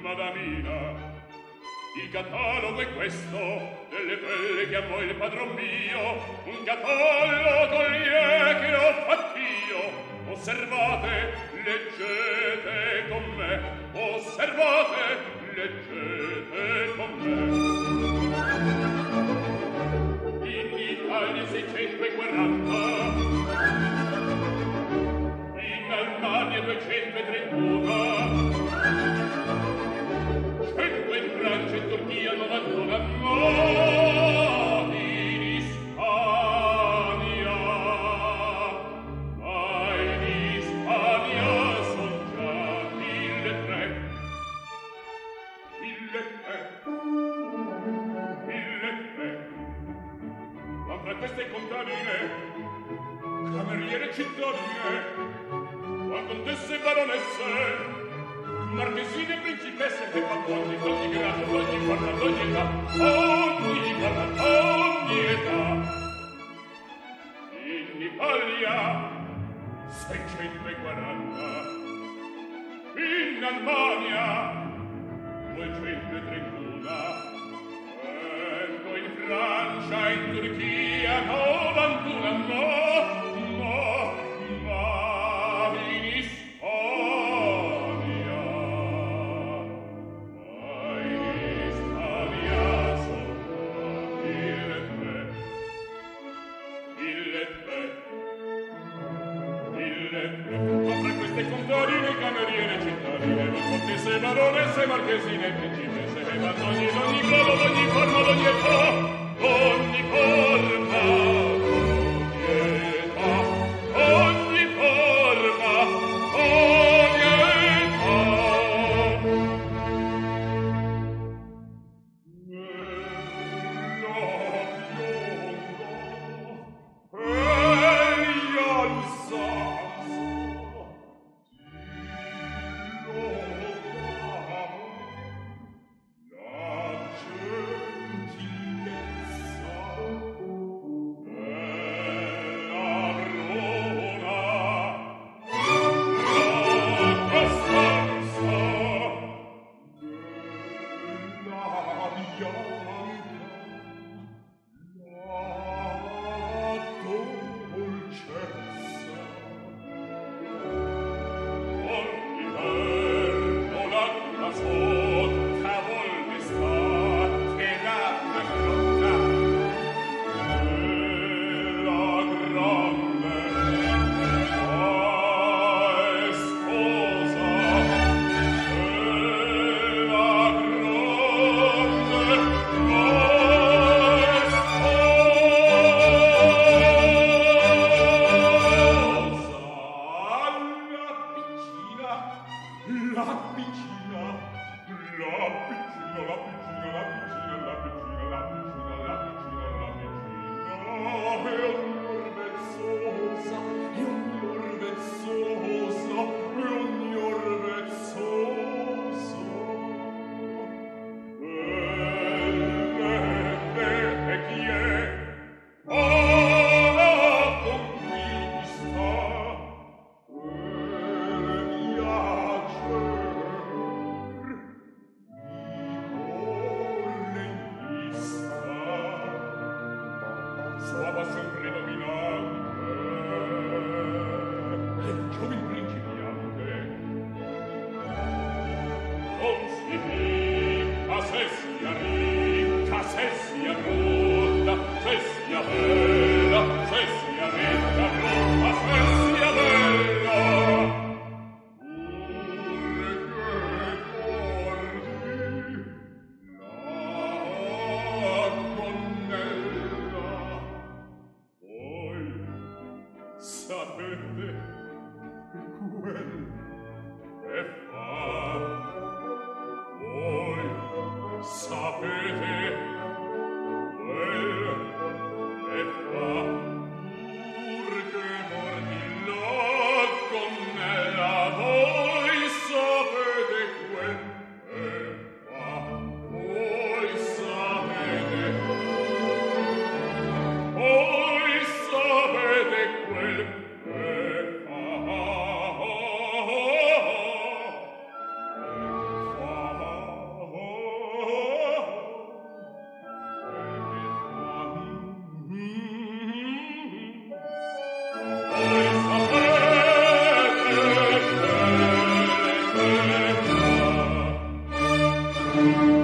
Madamina, il catalogo è questo delle belle che amò il padron mio, un catalogo che ho fatt'io. Osservate, leggete con me, osservate, leggete con me. In Italia 640, in Albania 231, 100 in Francia e Turchia 91, ma in Ispania, son già 1.300. 1.300. Ma fra queste contadine, cameriere cittadine, ma contesse e baronesse, marchesine e principesse, e patroni d'ogni grado, d'ogni forma, d'ogni età, ogni età. In Italia 640, in Albania 231, in Francia e in Turchia 91, ma in Ispania, sono 1.300. Ma fra queste contadine, cameriere, cittadine, contesse, baronesse, marchesine, principesse, e d'ogni grado, d'ogni forma, d'ogni età, ogni forma, ogni forma, ogni età. Sapete, Thank you.